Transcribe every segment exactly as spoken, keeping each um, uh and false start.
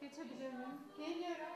geçebilir miyim? Geliyorum.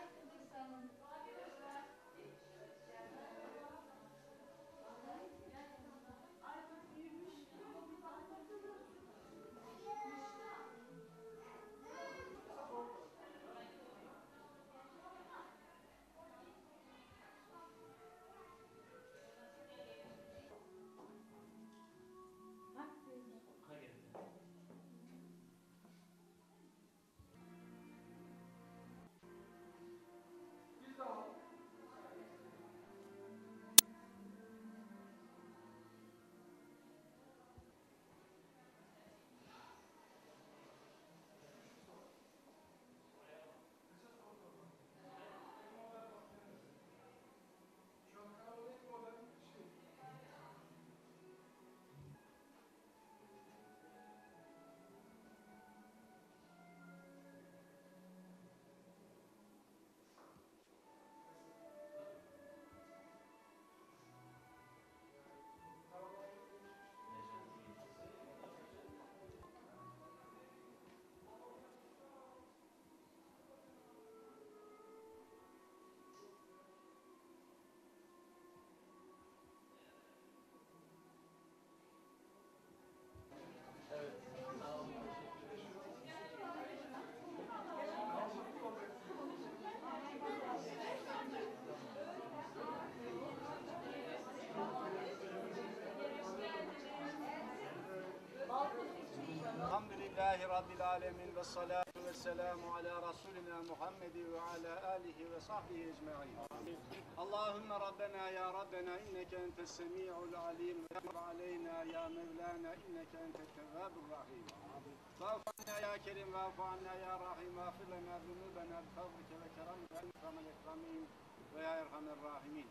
Elhamdülillahi Rabbil alemin ve salatu ve selamu ala Resulina Muhammed ve ala alihi ve sahbihi ecma'in. Allahümme Rabbena ya Rabbena inneke entes semi'ul alim ve tub aleyna ya Mevlana inneke entet tevvabur rahim. Va'fu anna ya kerim va'fu anna ya rahim va'fir lana zunubena bi fadlike ve keramike ve ikramel ekramin ve ya erhamer rahimin.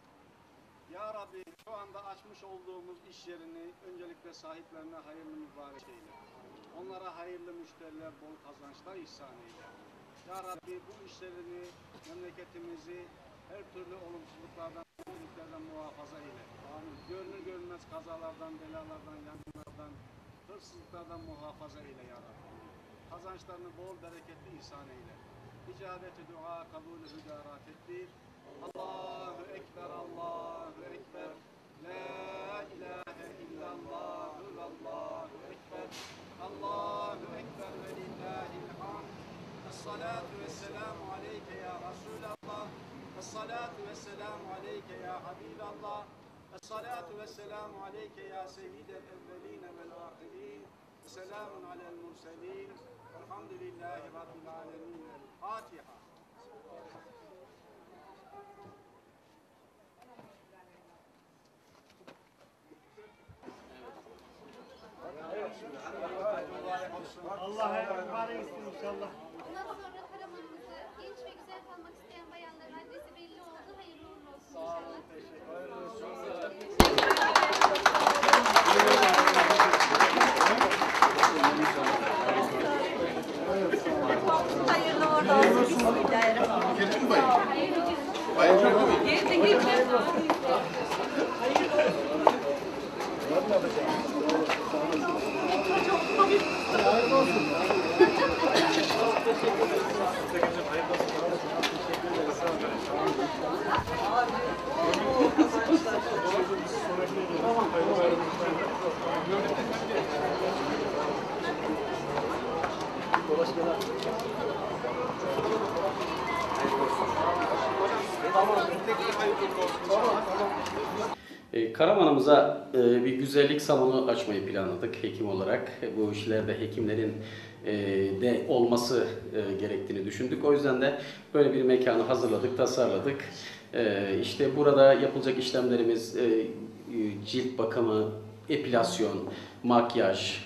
Ya Rabbi, şu anda açmış olduğumuz iş yerini öncelikle sahiplerine hayırlı mübarek eyle. Onlara hayırlı müşteriler, bol kazançlar ihsan eyle. Ya Rabbi, bu işlerini, memleketimizi her türlü olumsuzluklardan, kötülüklerden muhafaza eyle. Amin. Görünür görünmez kazalardan, belalardan, yangınlardan, hırsızlıklardan muhafaza eyle ya Rabbi. Kazançlarını bol bereketli ihsan eyle. İcabeti dua, kabulü hüdarat ettir. Allahu Ekber, Allahu Ekber, La ilahe illallah, Allahu Ekber, Allahu Ekber ve lillahil hamd. Es-salatu vesselamu aleyke ya Resulallah, Es-salatu vesselamu aleyke ya Habiballah, Es-salatu vesselamu aleyke ya seyyidel evveline vel ahirin, Selamun alel murselin, Elhamdülillahi Rabbil alemin. El-Fatiha. Allah'a emanet olsun inşallah. Bundan sonra Karaman'ımızda genç ve güzel kalmak isteyen bayanların adresi belli oldu. Hayırlı uğurlu olsun inşallah. Sağ olun, teşekkür ederim. Hayırlı uğurlu olsun. Bismillahirrahmanirrahim. Geçin bayım. Bayım çok iyi. Geçin geçin. Karaman'ımıza bir güzellik salonu açmayı planladık hekim olarak. Bu işlerde hekimlerin de olması gerektiğini düşündük. O yüzden de böyle bir mekanı hazırladık, tasarladık. İşte burada yapılacak işlemlerimiz cilt bakımı, epilasyon, makyaj,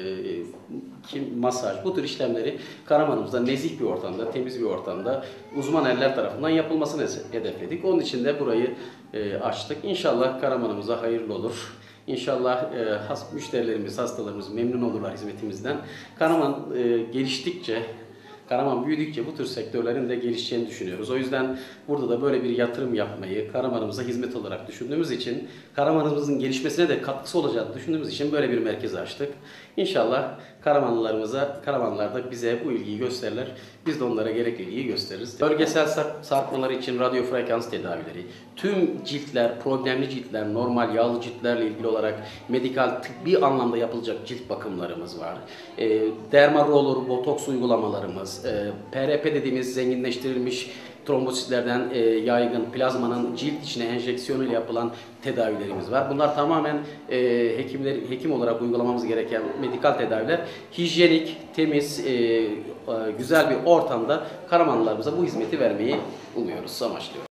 masaj, bu tür işlemleri Karaman'ımızda nezih bir ortamda, temiz bir ortamda uzman eller tarafından yapılmasını hedefledik. Onun için de burayı açtık. İnşallah Karaman'ımıza hayırlı olur. İnşallah e, has, müşterilerimiz, hastalarımız memnun olurlar hizmetimizden. Karaman e, geliştikçe, Karaman büyüdükçe bu tür sektörlerin de gelişeceğini düşünüyoruz. O yüzden burada da böyle bir yatırım yapmayı Karaman'ımıza hizmet olarak düşündüğümüz için, Karaman'ımızın gelişmesine de katkısı olacağını düşündüğümüz için böyle bir merkez açtık. İnşallah Karamanlılarımıza, Karamanlılar da bize bu ilgiyi gösterirler. Biz de onlara gerekli ilgiyi gösteririz. Bölgesel sark- sarkmalar için radyo frekans tedavileri, tüm ciltler, problemli ciltler, normal yağlı ciltlerle ilgili olarak medikal, tıbbi anlamda yapılacak cilt bakımlarımız var. E, derma roller, botoks uygulamalarımız, e, P R P dediğimiz zenginleştirilmiş trombositlerden e, yaygın plazmanın cilt içine enjeksiyonuyla yapılan tedavilerimiz var. Bunlar tamamen e, hekimler hekim olarak uygulamamız gereken medikal tedaviler. Hijyenik, temiz, e, e, güzel bir ortamda Karamanlılarımıza bu hizmeti vermeyi umuyoruz, amaçlıyoruz.